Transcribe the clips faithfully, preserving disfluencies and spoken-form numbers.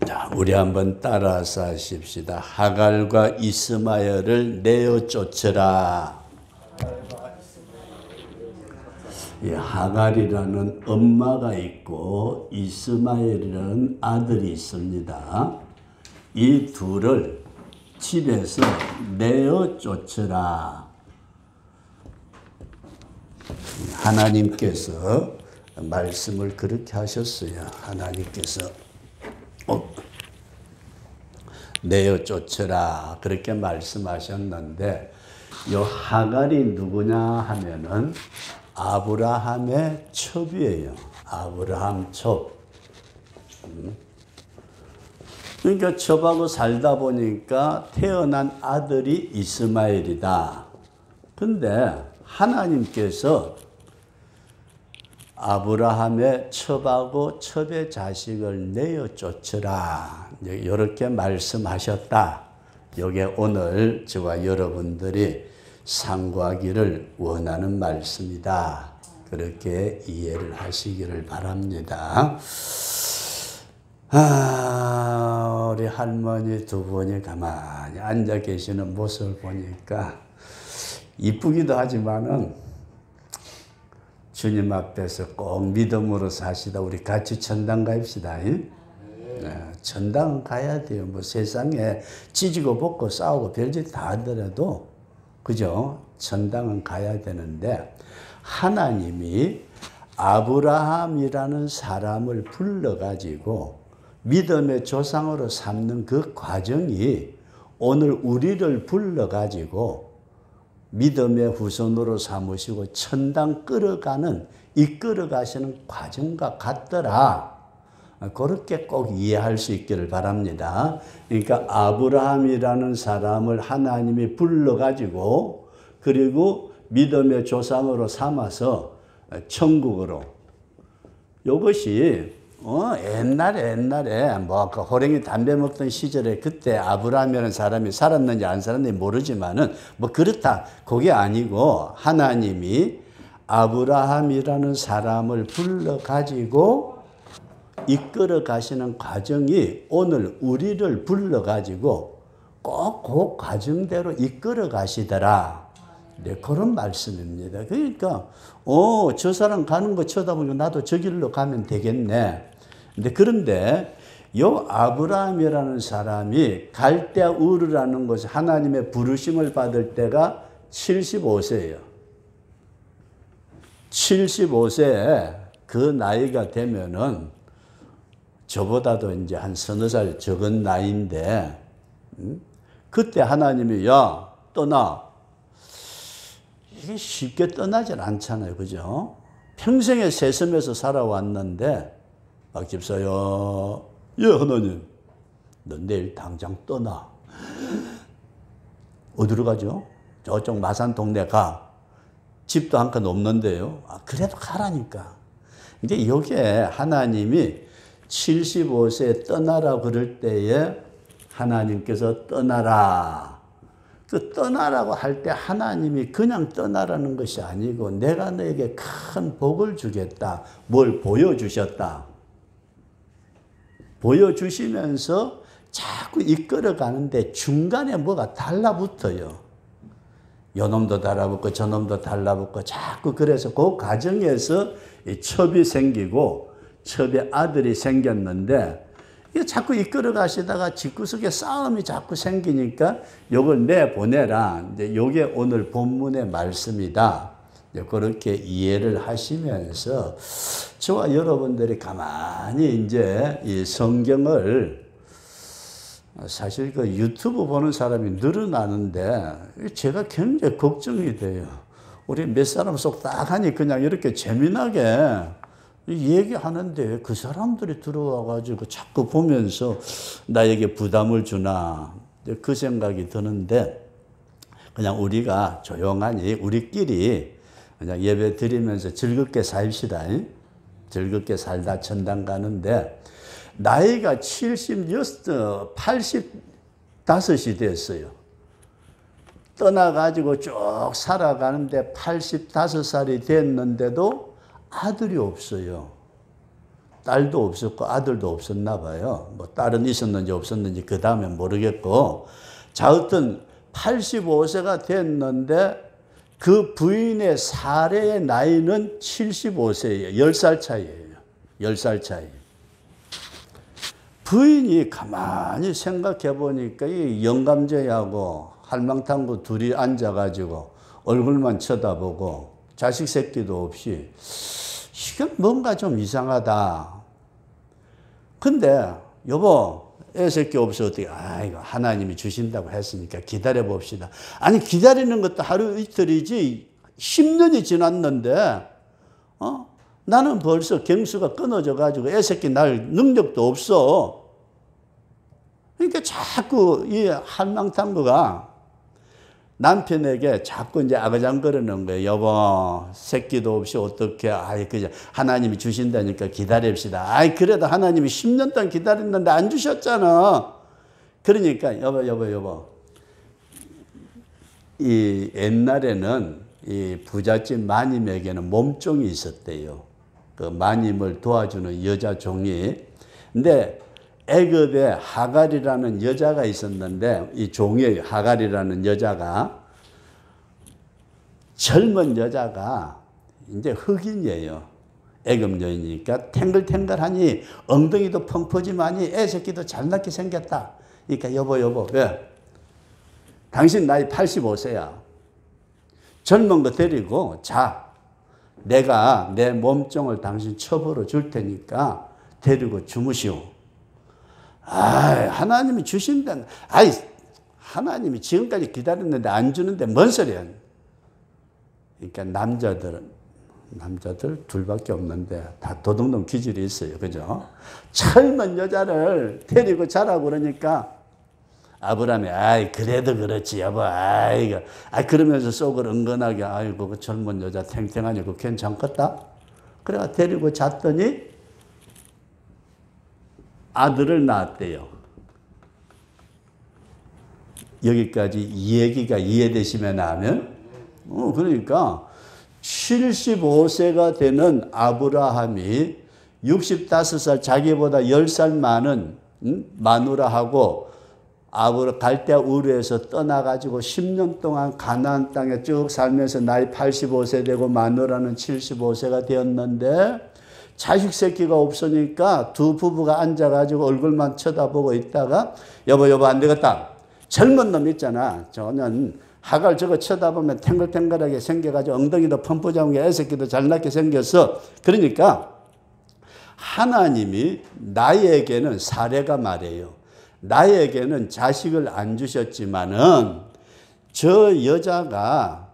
자, 우리 한번 따라서 하십시다. 하갈과 이스마엘을 내어 쫓으라. 이 하갈이라는 엄마가 있고 이스마엘이라는 아들이 있습니다. 이 둘을 집에서 내어 쫓으라. 하나님께서 말씀을 그렇게 하셨어요. 하나님께서 어, 내어 쫓으라 그렇게 말씀하셨는데, 요 하갈이 누구냐 하면은 아브라함의 첩이에요. 아브라함 첩. 그러니까 첩하고 살다 보니까 태어난 아들이 이스마엘이다. 근데 하나님께서 아브라함의 첩하고 첩의 자식을 내어 쫓으라 이렇게 말씀하셨다. 이게 오늘 저와 여러분들이 상고하기를 원하는 말씀이다. 그렇게 이해를 하시기를 바랍니다. 아, 우리 할머니 두 분이 가만히 앉아 계시는 모습을 보니까 이쁘기도 하지만은 주님 앞에서 꼭 믿음으로 사시다 우리 같이 천당 가입시다. 네, 천당 가야 돼요. 뭐 세상에 찢고 볶고 싸우고 별짓 다 하더라도 그죠? 천당은 가야 되는데, 하나님이 아브라함이라는 사람을 불러가지고 믿음의 조상으로 삼는 그 과정이 오늘 우리를 불러가지고 믿음의 후손으로 삼으시고 천당 끌어가는, 이끌어 가시는 과정과 같더라. 그렇게 꼭 이해할 수 있기를 바랍니다. 그러니까 아브라함이라는 사람을 하나님이 불러가지고 그리고 믿음의 조상으로 삼아서 천국으로, 이것이 어, 옛날에 옛날에 뭐 그 호랭이 담배 먹던 시절에 그때 아브라함이라는 사람이 살았는지 안 살았는지 모르지만은 뭐 그렇다. 그게 아니고 하나님이 아브라함이라는 사람을 불러 가지고 이끌어 가시는 과정이 오늘 우리를 불러 가지고 꼭 그 과정대로 이끌어 가시더라. 네, 그런 말씀입니다. 그러니까 어, 저 사람 가는 거 쳐다보니까 나도 저 길로 가면 되겠네. 근데 그런데 요 아브라함이라는 사람이 갈대아 우르라는 곳에 하나님의 부르심을 받을 때가 칠십오 세예요. 칠십오 세에 그 나이가 되면은 저보다도 이제 한 서너 살 적은 나이인데, 음? 그때 하나님이 야, 떠나. 이게 쉽게 떠나질 않잖아요. 그죠? 평생에 세섬에서 살아왔는데, 박 집사요, 예, 하나님, 너 내일 당장 떠나. 어디로 가죠? 저쪽 마산 동네 가. 집도 한 칸 없는데요. 아, 그래도 가라니까. 이제 여기에 하나님이 칠십오 세에 떠나라 그럴 때에 하나님께서 떠나라. 그 떠나라고 할 때 하나님이 그냥 떠나라는 것이 아니고 내가 너에게 큰 복을 주겠다. 뭘 보여주셨다. 보여주시면서 자꾸 이끌어 가는데 중간에 뭐가 달라붙어요. 요 놈도 달라붙고 저 놈도 달라붙고 자꾸 그래서 그 과정에서 이 첩이 생기고 첩의 아들이 생겼는데 이게 자꾸 이끌어 가시다가 집구석에 싸움이 자꾸 생기니까 요걸 내보내라. 이제 요게 오늘 본문의 말씀이다. 그렇게 이해를 하시면서 저와 여러분들이 가만히 이제 이 성경을, 사실 그 유튜브 보는 사람이 늘어나는데 제가 굉장히 걱정이 돼요. 우리 몇 사람 속 딱 하니 그냥 이렇게 재미나게 얘기하는데 그 사람들이 들어와가지고 자꾸 보면서 나에게 부담을 주나, 그 생각이 드는데 그냥 우리가 조용하니 우리끼리 그냥 예배 드리면서 즐겁게 살시다. 즐겁게 살다 천당 가는데, 나이가 칠십육, 팔십오이 됐어요. 떠나가지고 쭉 살아가는데 팔십오 살이 됐는데도 아들이 없어요. 딸도 없었고 아들도 없었나 봐요. 뭐 딸은 있었는지 없었는지 그 다음에 모르겠고. 자, 어떤 팔십오 세가 됐는데 그 부인의 사례의 나이는 칠십오 세예요. 열 살 차이예요. 열 살 차이. 부인이 가만히 생각해 보니까 이 영감제하고 할망탕구 둘이 앉아가지고 얼굴만 쳐다보고 자식 새끼도 없이 이게 뭔가 좀 이상하다. 근데 여보 애 새끼 없어 어떻게 아 이거 하나님이 주신다고 했으니까 기다려 봅시다. 아니 기다리는 것도 하루 이틀이지 십 년이 지났는데 어? 나는 벌써 경수가 끊어져 가지고 애 새끼 낳을 능력도 없어. 그러니까 자꾸 이 할망탕구가 남편에게 자꾸 이제 아그장거리는 거예요. 여보, 새끼도 없이 어떻게, 아이, 그냥 하나님이 주신다니까 기다립시다. 아이, 그래도 하나님이 십 년 동안 기다렸는데 안 주셨잖아. 그러니까, 여보, 여보, 여보. 이 옛날에는 이 부잣집 마님에게는 몸종이 있었대요. 그 마님을 도와주는 여자 종이. 근데 애굽에 하갈이라는 여자가 있었는데 이 종의 하갈이라는 여자가 젊은 여자가 이제 흑인이에요. 애굽 여인이니까 탱글탱글하니 엉덩이도 펑퍼짐하니 애 새끼도 잘 낳게 생겼다. 그러니까 여보 여보 왜? 당신 나이 팔십오 세야. 젊은 거 데리고 자. 내가 내 몸종을 당신 처벌어 줄 테니까 데리고 주무시오. 아, 하나님이 주신다. 아이, 하나님이 지금까지 기다렸는데 안 주는데 뭔 소리야? 그러니까 남자들은 남자들 둘밖에 없는데 다 도둑놈 기질이 있어요, 그죠? 젊은 여자를 데리고 자라고 그러니까 아브라함이 아이 그래도 그렇지 여보, 아이 아 그러면서 속을 은근하게 아이고 그 젊은 여자 탱탱하니 그 괜찮겠다. 그래가 데리고 잤더니. 아들을 낳았대요. 여기까지 이 얘기가 이해되시면 하면, 어, 그러니까 칠십오 세가 되는 아브라함이 육십오 살 자기보다 열 살 많은 음? 마누라하고 아브라 갈대아 우르에서 떠나가지고 십 년 동안 가나안 땅에 쭉 살면서 나이 팔십오 세 되고 마누라는 칠십오 세가 되었는데 자식 새끼가 없으니까 두 부부가 앉아가지고 얼굴만 쳐다보고 있다가 여보 여보 안 되겠다. 젊은 놈 있잖아. 저는 하갈 저거 쳐다보면 탱글탱글하게 생겨가지고 엉덩이도 펌프잡은 게 애 새끼도 잘 낳게 생겼어. 그러니까 하나님이 나에게는 사례가 말이에요. 나에게는 자식을 안 주셨지만은 저 여자가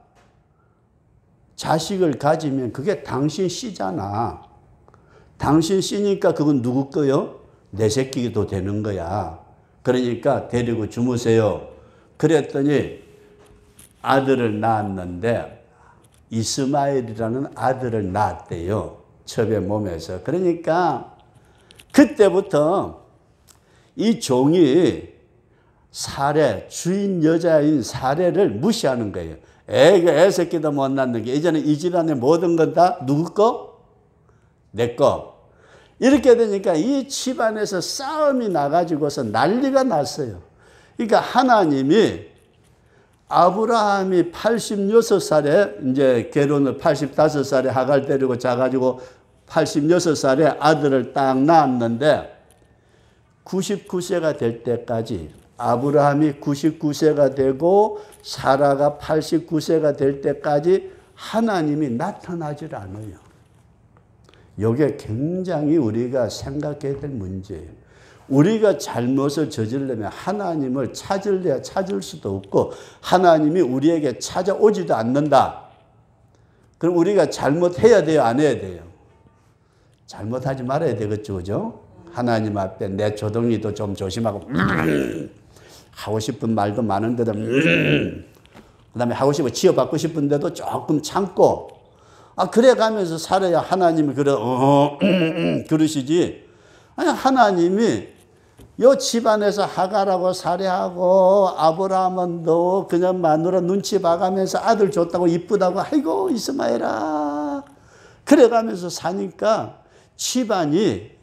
자식을 가지면 그게 당신 씨잖아. 당신 씨니까 그건 누구 거요? 내 새끼도 되는 거야. 그러니까 데리고 주무세요. 그랬더니 아들을 낳았는데 이스마엘이라는 아들을 낳았대요. 첩의 몸에서. 그러니까 그때부터 이 종이 사례, 주인 여자인 사례를 무시하는 거예요. 애가 애 새끼도 못 낳는 게 이제는 이 집안의 모든 건 다 누구 거? 내 거. 이렇게 되니까 이 집안에서 싸움이 나가지고서 난리가 났어요. 그러니까 하나님이 아브라함이 팔십육 살에 이제 결혼을 팔십오 살에 하갈 데리고 자가지고 팔십육 살에 아들을 딱 낳았는데 구십구 세가 될 때까지 아브라함이 구십구 세가 되고 사라가 팔십구 세가 될 때까지 하나님이 나타나질 않아요. 이게 굉장히 우리가 생각해야 될 문제예요. 우리가 잘못을 저지르려면 하나님을 찾을래야 찾을 수도 없고 하나님이 우리에게 찾아오지도 않는다. 그럼 우리가 잘못해야 돼요? 안 해야 돼요? 잘못하지 말아야 되겠죠. 그죠? 하나님 앞에 내 조동이도 좀 조심하고 음, 하고 싶은 말도 많은데도 음, 그 다음에 하고 싶고 치유받고 싶은데도 조금 참고 아 그래 가면서 살아야 하나님이 그래 어, 음, 음, 그러시지. 아니 하나님이 요 집안에서 하갈하고 사례하고 아브라함은 너 그냥 마누라 눈치 봐가면서 아들 줬다고 이쁘다고 아이고 이스마엘아 그래 가면서 사니까 집안이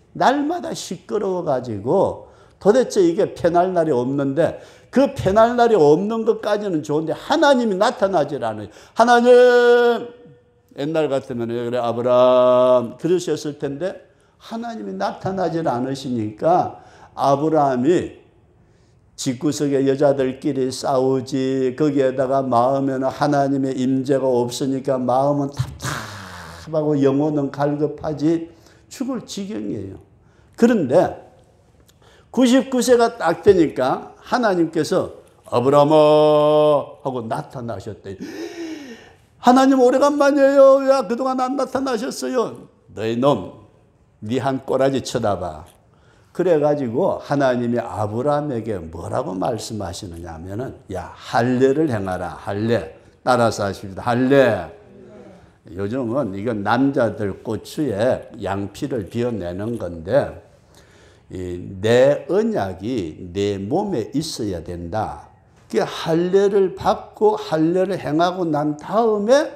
날마다 시끄러워가지고 도대체 이게 편할 날이 없는데 그 편할 날이 없는 것까지는 좋은데 하나님이 나타나질 않아요. 하나님, 옛날 같으면 그래 아브라함 그러셨을 텐데 하나님이 나타나질 않으시니까 아브라함이 집구석에 여자들끼리 싸우지, 거기에다가 마음에는 하나님의 임재가 없으니까 마음은 답답하고 영혼은 갈급하지 죽을 지경이에요. 그런데 구십구 세가 딱 되니까 하나님께서 아브라함아 하고 나타나셨대요. 하나님 오래간만이에요. 왜 그동안 안 나타나셨어요? 너희 놈, 네 한 꼬라지 쳐다봐. 그래가지고 하나님이 아브라함에게 뭐라고 말씀하시느냐 하면은 야 할례를 행하라. 할례. 따라서 하십니다. 할례. 요즘은 이건 남자들 고추에 양피를 비워내는 건데 이 내 언약이 내 몸에 있어야 된다. 그 할례를 받고 할례를 행하고 난 다음에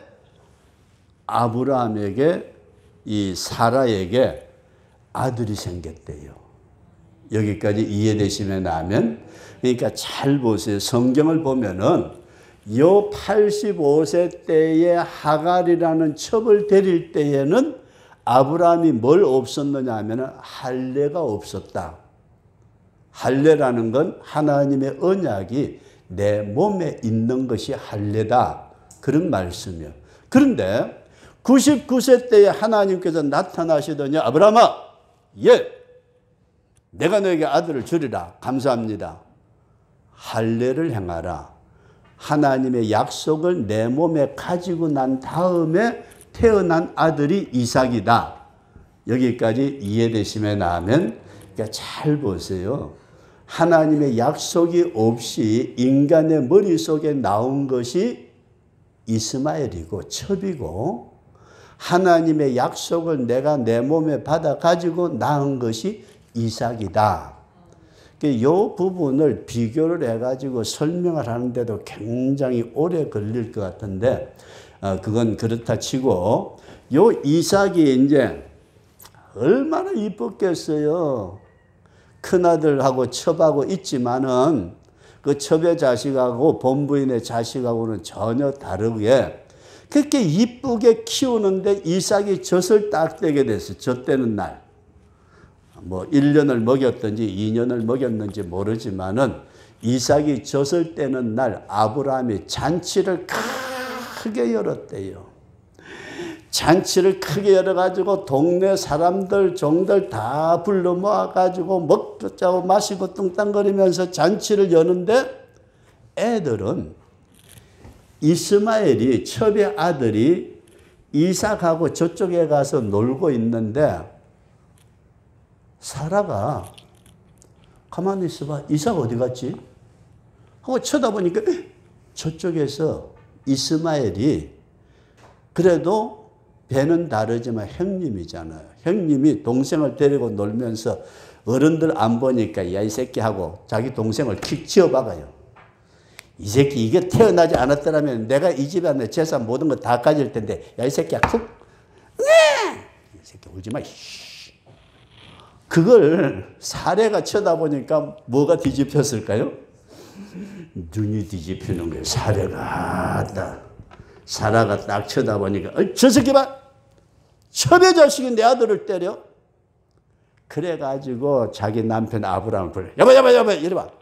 아브라함에게 이 사라에게 아들이 생겼대요. 여기까지 이해되시면 하면 그러니까 잘 보세요. 성경을 보면은 요 팔십오 세 때에 하갈이라는 첩을 데릴 때에는 아브라함이 뭘 없었느냐 하면 할례가 없었다. 할례라는 건 하나님의 언약이 내 몸에 있는 것이 할례다. 그런 말씀이에요. 그런데 구십구 세 때에 하나님께서 나타나시더니 아브라함아, 예, 내가 너에게 아들을 주리라. 감사합니다. 할례를 행하라. 하나님의 약속을 내 몸에 가지고 난 다음에 태어난 아들이 이삭이다. 여기까지 이해되시면 하면 그러니까 잘 보세요. 하나님의 약속이 없이 인간의 머릿속에 나온 것이 이스마엘이고 첩이고 하나님의 약속을 내가 내 몸에 받아 가지고 낳은 것이 이삭이다. 이 부분을 비교를 해가지고 설명을 하는데도 굉장히 오래 걸릴 것 같은데 어, 그건 그렇다 치고 요 이삭이 이제 얼마나 이뻤겠어요. 큰아들하고 첩하고 있지만은 그 첩의 자식하고 본부인의 자식하고는 전혀 다르게 그렇게 이쁘게 키우는데 이삭이 젖을 딱 떼게 됐어요. 젖 떼는 날. 뭐 일 년을 먹였든지 이 년을 먹였는지 모르지만은 이삭이 젖을 떼는 날 아브라함이 잔치를 크게 열었대요. 잔치를 크게 열어가지고 동네 사람들 종들 다 불러 모아가지고 먹자고 마시고 뚱땅거리면서 잔치를 여는데 애들은 이스마엘이 첩의 아들이 이삭하고 저쪽에 가서 놀고 있는데 사라가 가만히 있어봐. 이삭 어디 갔지? 하고 쳐다보니까 저쪽에서 이스마엘이 그래도 배는 다르지만 형님이잖아요. 형님이 동생을 데리고 놀면서 어른들 안 보니까 야 이 새끼 하고 자기 동생을 킥 치어박아요. 이 새끼 이게 태어나지 않았더라면 내가 이 집안에 재산 모든 거 다 가질 텐데 야 이 새끼야 쿡 네! 이 새끼 울지 마. 그걸 사례가 쳐다보니까 뭐가 뒤집혔을까요? 눈이 뒤집히는 거예요. 사례가 딱. 사라가 딱 쳐다보니까 어, 저 새끼 봐. 첩의 자식이 내 아들을 때려. 그래가지고 자기 남편 아브라함을 불러. 여봐 여봐 여봐 이리 봐.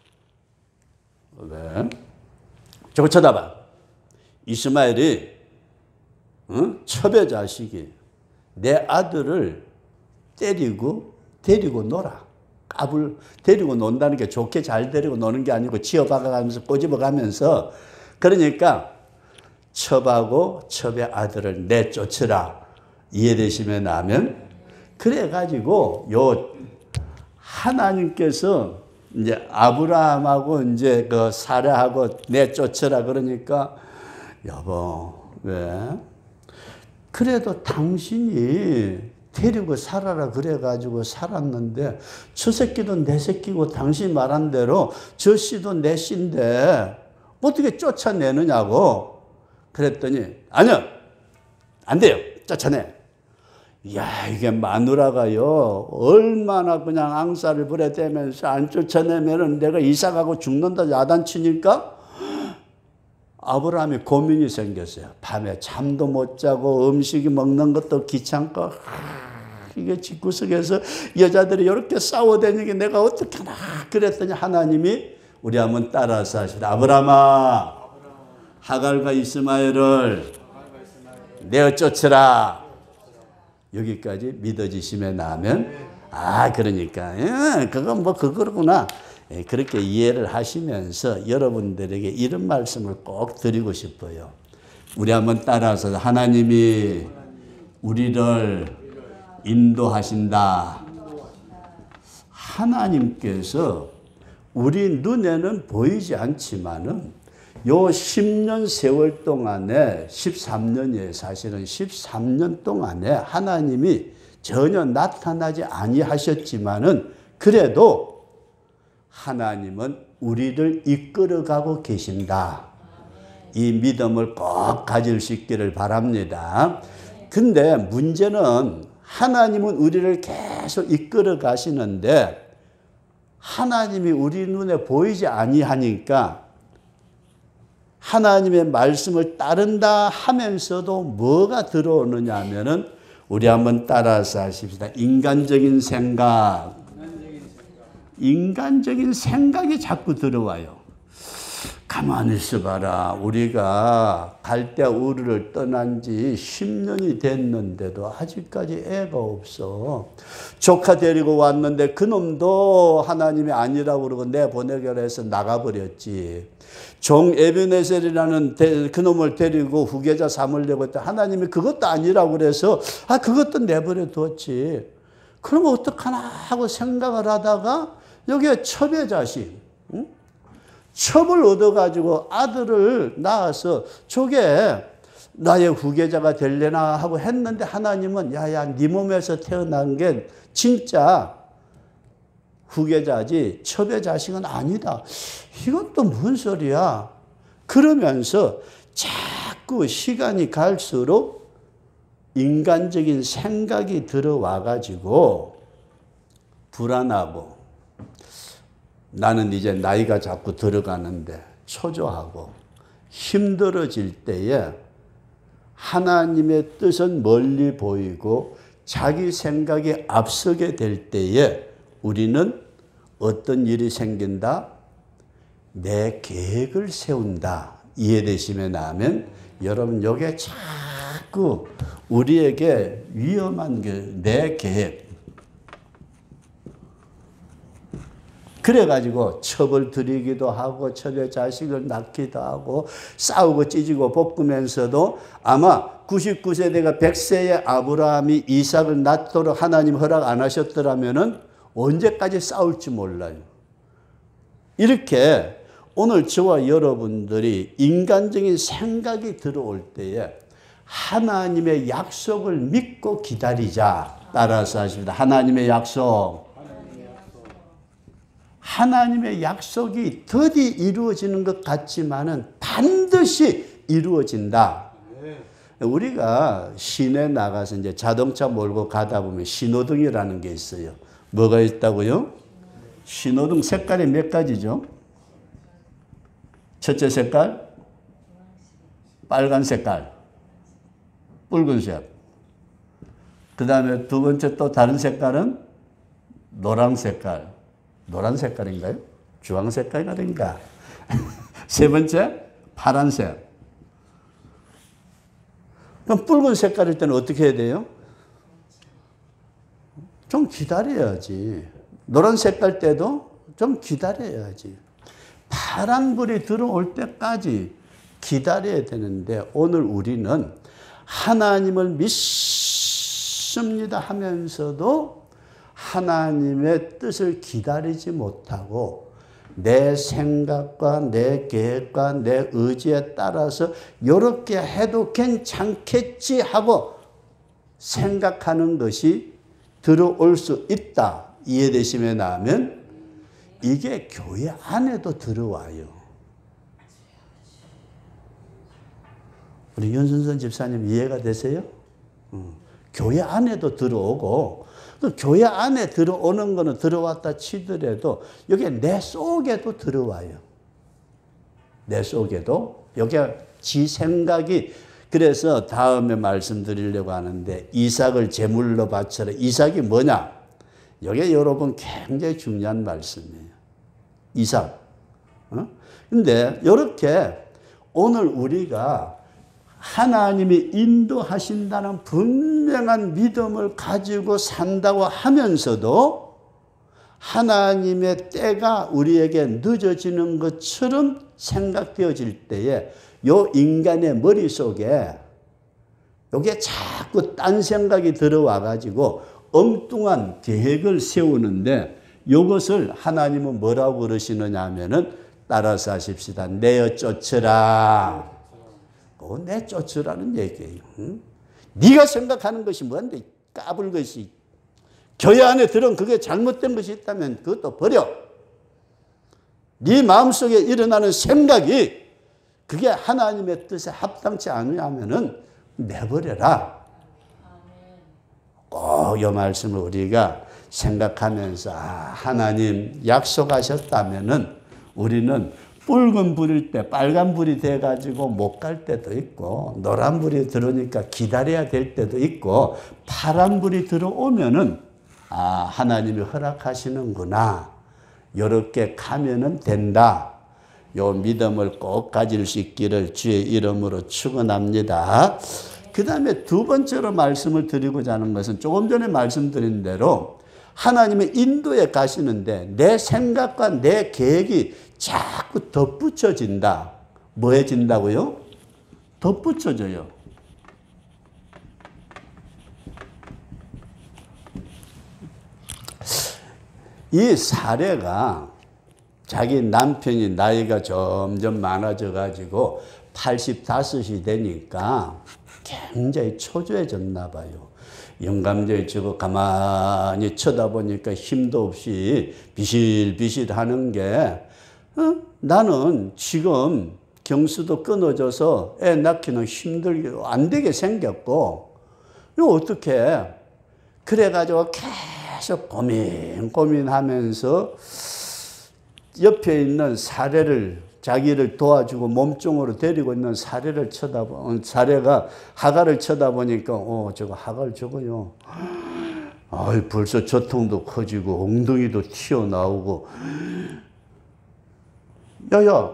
왜? 저거 쳐다봐. 이스마엘이 어? 첩의 자식이 내 아들을 때리고 데리고 놀아. 까불 데리고 논다는 게 좋게 잘 데리고 노는 게 아니고 치어박아가면서 꼬집어가면서 그러니까 첩하고 첩의 아들을 내쫓으라. 이해되시면 하면 그래가지고 요 하나님께서 이제 아브라함하고 이제 그 사라하고 내쫓으라 그러니까 여보 왜? 그래도 당신이 데리고 살아라 그래가지고 살았는데 저 새끼도 내 새끼고 당신 말한 대로 저 씨도 내 씨인데 어떻게 쫓아내느냐고 그랬더니 아니요 안 돼요 쫓아내. 야, 이게 마누라가요, 얼마나 그냥 앙사를 부려대면서 안 쫓아내면은 내가 이사 가고 죽는다 야단치니까 아브라함이 고민이 생겼어요. 밤에 잠도 못 자고 음식이 먹는 것도 귀찮고, 이게 집구석에서 여자들이 이렇게 싸워대니까 내가 어떻게 하나 그랬더니 하나님이 우리 한번 따라서 하시다. 아브라함아, 하갈과 이스마엘을 내어 쫓으라. 여기까지 믿어지시면 나면, 아, 그러니까, 예, 그건 뭐 그거구나. 예, 그렇게 이해를 하시면서 여러분들에게 이런 말씀을 꼭 드리고 싶어요. 우리 한번 따라서 하나님이 우리를 인도하신다. 하나님께서 우리 눈에는 보이지 않지만은 요 십 년 세월 동안에 십삼 년이에요. 사실은 십삼 년 동안에 하나님이 전혀 나타나지 아니하셨지만은 그래도 하나님은 우리를 이끌어가고 계신다. 이 믿음을 꼭 가질 수 있기를 바랍니다. 근데 문제는 하나님은 우리를 계속 이끌어 가시는데 하나님이 우리 눈에 보이지 아니하니까 하나님의 말씀을 따른다 하면서도 뭐가 들어오느냐 하면은 우리 한번 따라서 하십시다. 인간적인 생각. 인간적인 생각이 자꾸 들어와요. 가만히 있어봐라. 우리가 갈대아 우르를 떠난 지 십 년이 됐는데도 아직까지 애가 없어. 조카 데리고 왔는데 그놈도 하나님이 아니라고 그러고 내보내기로 해서 나가버렸지. 종 에베네셀이라는 그놈을 데리고 후계자 삼으려고 했더니 하나님이 그것도 아니라고 그래서 아 그것도 내버려 두었지. 그러면 어떡하나 하고 생각을 하다가 여기에 첩의 자식, 응? 첩을 얻어가지고 아들을 낳아서 저게 나의 후계자가 되려나 하고 했는데 하나님은 야야 네 몸에서 태어난 게 진짜 후계자지 첩의 자식은 아니다. 이건 또 뭔 소리야. 그러면서 자꾸 시간이 갈수록 인간적인 생각이 들어와 가지고 불안하고 나는 이제 나이가 자꾸 들어가는데 초조하고 힘들어질 때에 하나님의 뜻은 멀리 보이고 자기 생각이 앞서게 될 때에 우리는 어떤 일이 생긴다? 내 계획을 세운다. 이해되시면 하면 여러분 이게 자꾸 우리에게 위험한 게 내 계획. 그래가지고 첩을 들이기도 하고 첩의 자식을 낳기도 하고 싸우고 찢고 볶으면서도 아마 구십구 세대가 백 세의 아브라함이 이삭을 낳도록 하나님 허락 안 하셨더라면은 언제까지 싸울지 몰라요. 이렇게 오늘 저와 여러분들이 인간적인 생각이 들어올 때에 하나님의 약속을 믿고 기다리자. 따라서 하십니다. 하나님의 약속. 하나님의 약속이 더디 이루어지는 것 같지만은 반드시 이루어진다. 우리가 시내 나가서 이제 자동차 몰고 가다 보면 신호등이라는 게 있어요. 뭐가 있다고요? 신호등 색깔이 몇 가지죠? 첫째 색깔, 빨간 색깔, 붉은색. 그 다음에 두 번째 또 다른 색깔은 노란 색깔. 노란 색깔인가요? 주황 색깔인가? 세 번째, 파란색. 그럼 붉은 색깔일 때는 어떻게 해야 돼요? 좀 기다려야지. 노란 색깔 때도 좀 기다려야지. 파란불이 들어올 때까지 기다려야 되는데 오늘 우리는 하나님을 믿습니다 하면서도 하나님의 뜻을 기다리지 못하고 내 생각과 내 계획과 내 의지에 따라서 이렇게 해도 괜찮겠지 하고 생각하는 것이 들어올 수 있다. 이해되시면 하면 이게 교회 안에도 들어와요. 우리 윤순선 집사님 이해가 되세요? 교회 안에도 들어오고, 또 교회 안에 들어오는 거는 들어왔다 치더라도 여기 내 속에도 들어와요. 내 속에도. 여기 지 생각이, 그래서 다음에 말씀드리려고 하는데 이삭을 제물로 바쳐라. 이삭이 뭐냐? 이게 여러분 굉장히 중요한 말씀이에요. 이삭. 어? 근데 이렇게 오늘 우리가 하나님이 인도하신다는 분명한 믿음을 가지고 산다고 하면서도 하나님의 때가 우리에게 늦어지는 것처럼 생각되어질 때에 요 인간의 머릿속에 요게 자꾸 딴 생각이 들어와 가지고 엉뚱한 계획을 세우는데, 요것을 하나님은 뭐라고 그러시느냐 하면은 따라서 하십시다. 내어 쫓으라. 어, 내 쫓으라는 얘기예요. 응? 네가 생각하는 것이 뭔데 까불 것이, 교회 안에 들은 그게 잘못된 것이 있다면 그것도 버려. 네 마음속에 일어나는 생각이 그게 하나님의 뜻에 합당치 않으면은 내버려라. 꼭 이 말씀을 우리가 생각하면서, 아, 하나님 약속하셨다면은 우리는 붉은 불일 때 빨간 불이 돼가지고 못 갈 때도 있고, 노란 불이 들어오니까 기다려야 될 때도 있고, 파란 불이 들어오면은 아, 하나님이 허락하시는구나. 이렇게 가면은 된다. 요 믿음을 꼭 가질 수 있기를 주의 이름으로 축원합니다. 그 다음에 두 번째로 말씀을 드리고자 하는 것은 조금 전에 말씀드린 대로 하나님의 인도에 가시는데 내 생각과 내 계획이 자꾸 덧붙여진다. 뭐 해진다고요? 덧붙여져요. 이 사례가 자기 남편이 나이가 점점 많아져 가지고 팔십오이 되니까 굉장히 초조해졌나 봐요. 영감제에 지고 가만히 쳐다보니까 힘도 없이 비실비실 하는 게, 어? 나는 지금 경수도 끊어져서 애 낳기는 힘들게 안 되게 생겼고, 이거 어떻게, 그래가지고 계속 고민 고민하면서 옆에 있는 사례를, 자기를 도와주고 몸종으로 데리고 있는 사례를 쳐다보, 사례가 하갈을 쳐다보니까, 어, 저거 하갈 저거요. 아, 벌써 저통도 커지고 엉덩이도 튀어나오고. 야야,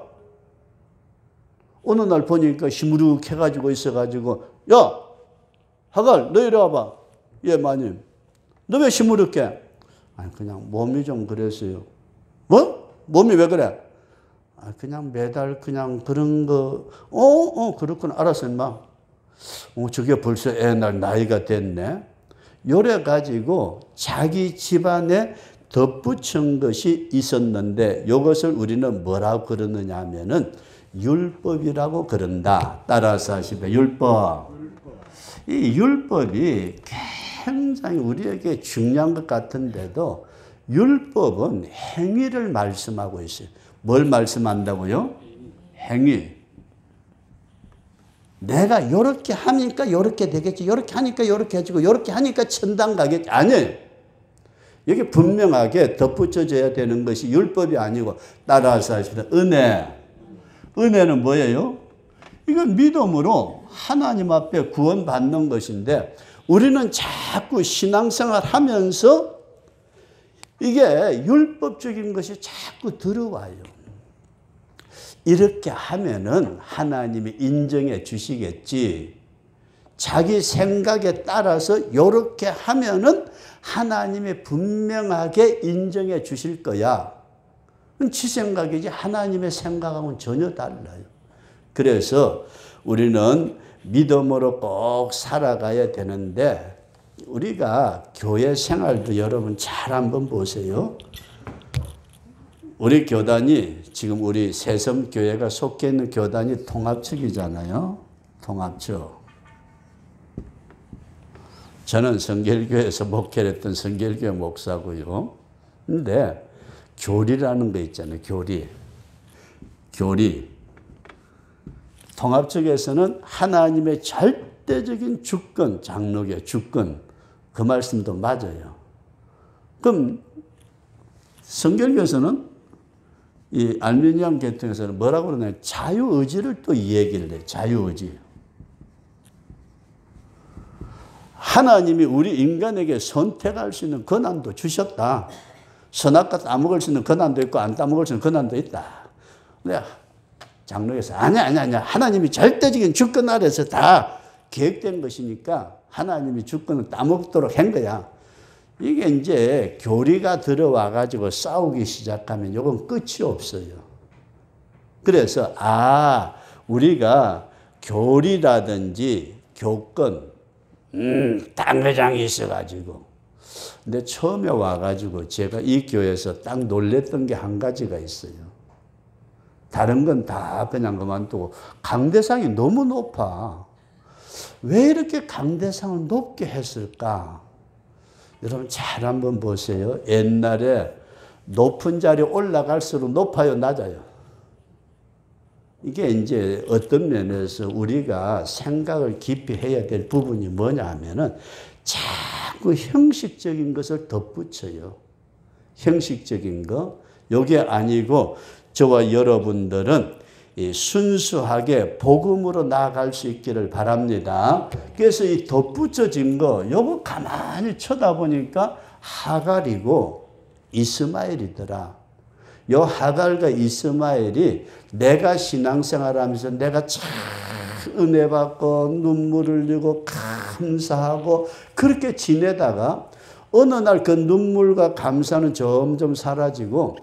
어느 날 보니까 시무룩해가지고 있어가지고, 야, 하갈, 너 이리 와봐. 예, 마님. 너 왜 시무룩해? 아니, 그냥 몸이 좀 그랬어요. 뭐? 몸이 왜 그래? 아, 그냥 매달 그냥 그런 거, 어, 어, 그렇구나. 알았어, 인마. 어, 저게 벌써 애날 나이가 됐네. 요래 가지고 자기 집안에 덧붙인 것이 있었는데, 이것을 우리는 뭐라고 그러느냐 하면은 율법이라고 그런다. 따라서 하시면 율법. 이 율법이 굉장히 우리에게 중요한 것 같은데도 율법은 행위를 말씀하고 있어요. 뭘 말씀한다고요? 행위. 내가 이렇게 하니까 이렇게 되겠지. 이렇게 하니까 이렇게 해주고 이렇게 하니까 천당 가겠지. 아니에요. 여기 분명하게 덧붙여져야 되는 것이 율법이 아니고, 따라서 하시면 은혜. 은혜는 뭐예요? 이건 믿음으로 하나님 앞에 구원받는 것인데, 우리는 자꾸 신앙생활 하면서 이게 율법적인 것이 자꾸 들어와요. 이렇게 하면은 하나님이 인정해 주시겠지. 자기 생각에 따라서 이렇게 하면은 하나님이 분명하게 인정해 주실 거야. 지 생각이지 하나님의 생각하고는 전혀 달라요. 그래서 우리는 믿음으로 꼭 살아가야 되는데, 우리가 교회 생활도 여러분 잘 한번 보세요. 우리 교단이, 지금 우리 새섬교회가 속해 있는 교단이 통합측이잖아요. 통합측. 저는 성결교회에서 목회를 했던 성결교회 목사고요. 근데 교리라는 거 있잖아요. 교리. 교리. 통합측에서는 하나님의 절대 절대적인 주권, 장로의 주권, 그 말씀도 맞아요. 그럼 성결교에서는 이 알미니안 계통에서는 뭐라고 그러냐면 자유의지를 또 이 얘기를 해요. 자유의지. 하나님이 우리 인간에게 선택할 수 있는 권한도 주셨다. 선악과 따먹을 수 있는 권한도 있고 안 따먹을 수 있는 권한도 있다. 근데 장로에서 아니야 아니야 아니야. 하나님이 절대적인 주권 아래서 다 계획된 것이니까 하나님이 주권을 따먹도록 한 거야. 이게 이제 교리가 들어와 가지고 싸우기 시작하면 이건 끝이 없어요. 그래서 아 우리가 교리라든지 교권 음, 당회장이 있어가지고. 근데 처음에 와가지고 제가 이 교회에서 딱 놀랬던 게 한 가지가 있어요. 다른 건 다 그냥 그만두고 강대상이 너무 높아. 왜 이렇게 강대상을 높게 했을까? 여러분 잘 한번 보세요. 옛날에 높은 자리에 올라갈수록 높아요, 낮아요? 이게 이제 어떤 면에서 우리가 생각을 깊이 해야 될 부분이 뭐냐 하면은 자꾸 형식적인 것을 덧붙여요. 형식적인 거. 이게 아니고 저와 여러분들은 이 순수하게 복음으로 나아갈 수 있기를 바랍니다. 그래서 이 덧붙여진 거, 요거 가만히 쳐다보니까 하갈이고 이스마엘이더라. 요 하갈과 이스마엘이 내가 신앙생활하면서 내가 참 은혜 받고 눈물을 흘리고 감사하고 그렇게 지내다가 어느 날 그 눈물과 감사는 점점 사라지고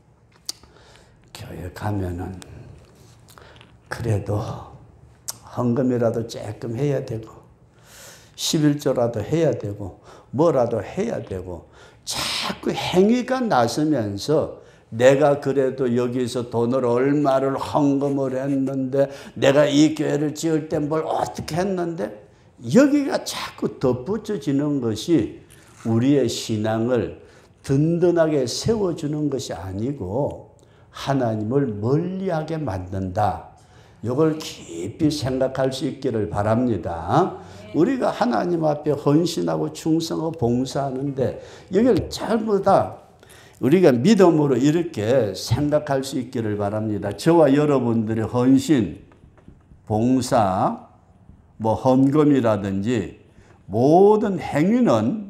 교회 가면은 그래도 헌금이라도 조금 해야 되고 십일조라도 해야 되고 뭐라도 해야 되고 자꾸 행위가 나서면서 내가 그래도 여기서 돈을 얼마를 헌금을 했는데 내가 이 교회를 지을 때 뭘 어떻게 했는데 여기가 자꾸 덧붙여지는 것이 우리의 신앙을 든든하게 세워주는 것이 아니고 하나님을 멀리하게 만든다. 이걸 깊이 생각할 수 있기를 바랍니다. 우리가 하나님 앞에 헌신하고 충성하고 봉사하는데 여기를 전부 다 우리가 믿음으로 이렇게 생각할 수 있기를 바랍니다. 저와 여러분들의 헌신, 봉사, 뭐 헌금이라든지 모든 행위는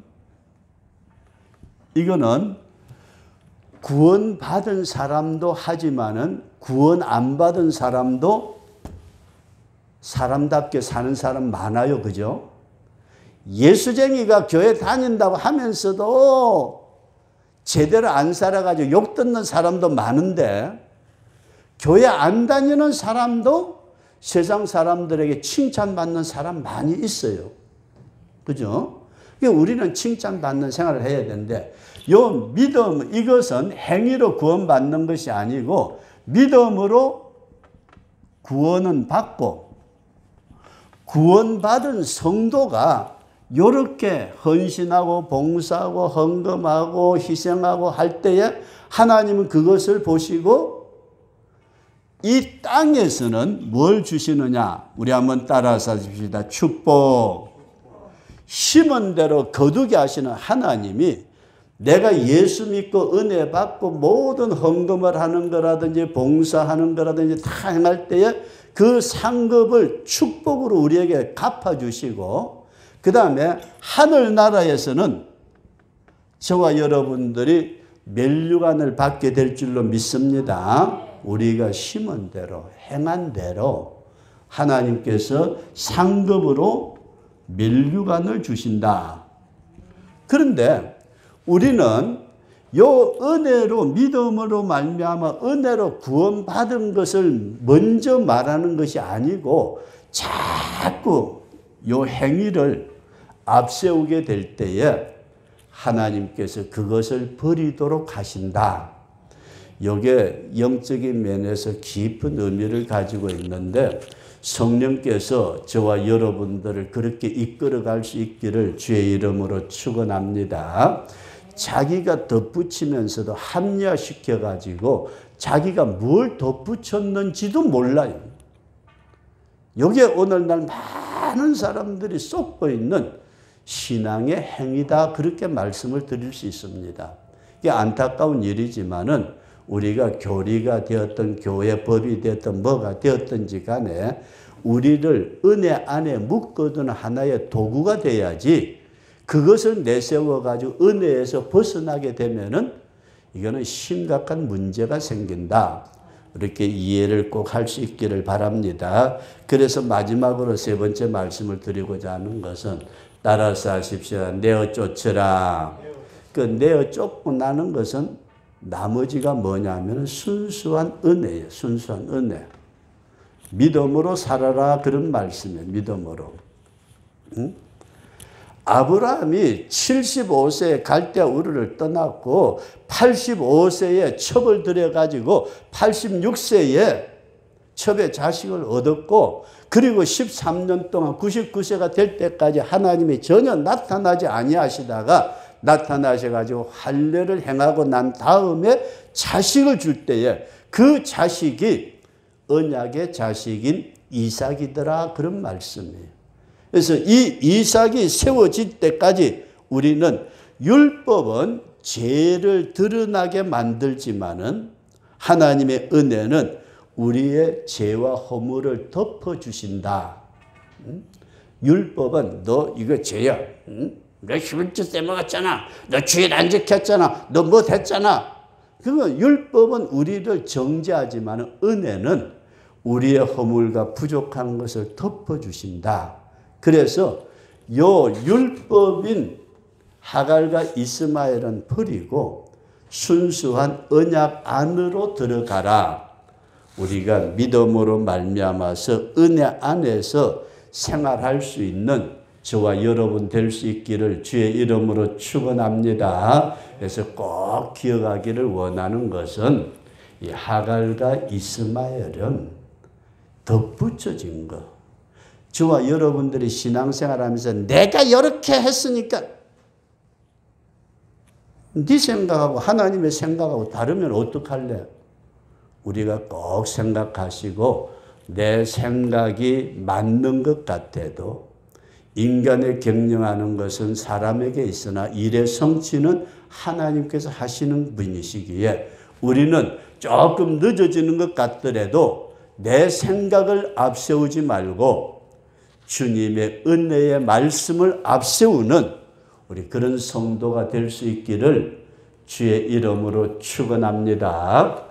이거는 구원받은 사람도 하지만은 구원 안 받은 사람도 사람답게 사는 사람 많아요. 그죠? 예수쟁이가 교회 다닌다고 하면서도 제대로 안 살아가지고 욕 듣는 사람도 많은데 교회 안 다니는 사람도 세상 사람들에게 칭찬받는 사람 많이 있어요. 그죠? 우리는 칭찬받는 생활을 해야 되는데 요 믿음 이것은 행위로 구원받는 것이 아니고 믿음으로 구원은 받고 구원받은 성도가 이렇게 헌신하고 봉사하고 헌금하고 희생하고 할 때에 하나님은 그것을 보시고 이 땅에서는 뭘 주시느냐? 우리 한번 따라서 하십시다. 축복. 심은 대로 거두게 하시는 하나님이 내가 예수 믿고 은혜 받고 모든 헌금을 하는 거라든지 봉사하는 거라든지 다 행할 때에 그 상급을 축복으로 우리에게 갚아주시고 그 다음에 하늘나라에서는 저와 여러분들이 멸류관을 받게 될 줄로 믿습니다. 우리가 심은 대로 행한 대로 하나님께서 상급으로 멸류관을 주신다. 그런데 우리는 요 은혜로 믿음으로 말미암아 은혜로 구원받은 것을 먼저 말하는 것이 아니고 자꾸 요 행위를 앞세우게 될 때에 하나님께서 그것을 버리도록 하신다. 이게 영적인 면에서 깊은 의미를 가지고 있는데 성령께서 저와 여러분들을 그렇게 이끌어갈 수 있기를 주의 이름으로 축원합니다. 자기가 덧붙이면서도 합리화시켜가지고 자기가 뭘 덧붙였는지도 몰라요. 여기에 오늘날 많은 사람들이 쏟고 있는 신앙의 행위다, 그렇게 말씀을 드릴 수 있습니다. 이게 안타까운 일이지만은 우리가 교리가 되었던 교회 법이 되었던 뭐가 되었든지 간에 우리를 은혜 안에 묶어두는 하나의 도구가 돼야지, 그것을 내세워 가지고 은혜에서 벗어나게 되면은 이거는 심각한 문제가 생긴다. 이렇게 이해를 꼭 할 수 있기를 바랍니다. 그래서 마지막으로 세 번째 말씀을 드리고자 하는 것은 따라서 하십시오. 내어 쫓으라. 그 내어 쫓고 나는 것은 나머지가 뭐냐면 순수한 은혜예요. 순수한 은혜. 믿음으로 살아라, 그런 말씀이에요. 믿음으로. 응? 아브라함이 칠십오 세에 갈대아 우르를 떠났고 팔십오 세에 첩을 들여가지고 팔십육 세에 첩의 자식을 얻었고, 그리고 십삼 년 동안 구십구 세가 될 때까지 하나님이 전혀 나타나지 아니하시다가 나타나셔가지고 할례를 행하고 난 다음에 자식을 줄 때에 그 자식이 언약의 자식인 이삭이더라, 그런 말씀이에요. 그래서 이 이삭이 세워질 때까지 우리는 율법은 죄를 드러나게 만들지만은 하나님의 은혜는 우리의 죄와 허물을 덮어주신다. 율법은 너 이거 죄야. 너 십일조 때 먹었잖아. 너 주일 안 지켰잖아. 너 뭐 됐잖아. 그건 율법은 우리를 정죄하지만 은혜는 우리의 허물과 부족한 것을 덮어주신다. 그래서 요 율법인 하갈과 이스마엘은 버리고 순수한 언약 안으로 들어가라. 우리가 믿음으로 말미암아서 은혜 안에서 생활할 수 있는 저와 여러분 될 수 있기를 주의 이름으로 축원합니다. 그래서 꼭 기억하기를 원하는 것은 이 하갈과 이스마엘은 덧붙여진 것. 저와 여러분들이 신앙생활하면서 내가 이렇게 했으니까 네 생각하고 하나님의 생각하고 다르면 어떡할래? 우리가 꼭 생각하시고 내 생각이 맞는 것 같아도 인간을 경영하는 것은 사람에게 있으나 일의 성취는 하나님께서 하시는 분이시기에 우리는 조금 늦어지는 것 같더라도 내 생각을 앞세우지 말고 주님의 은혜의 말씀을 앞세우는 우리 그런 성도가 될 수 있기를 주의 이름으로 축원합니다.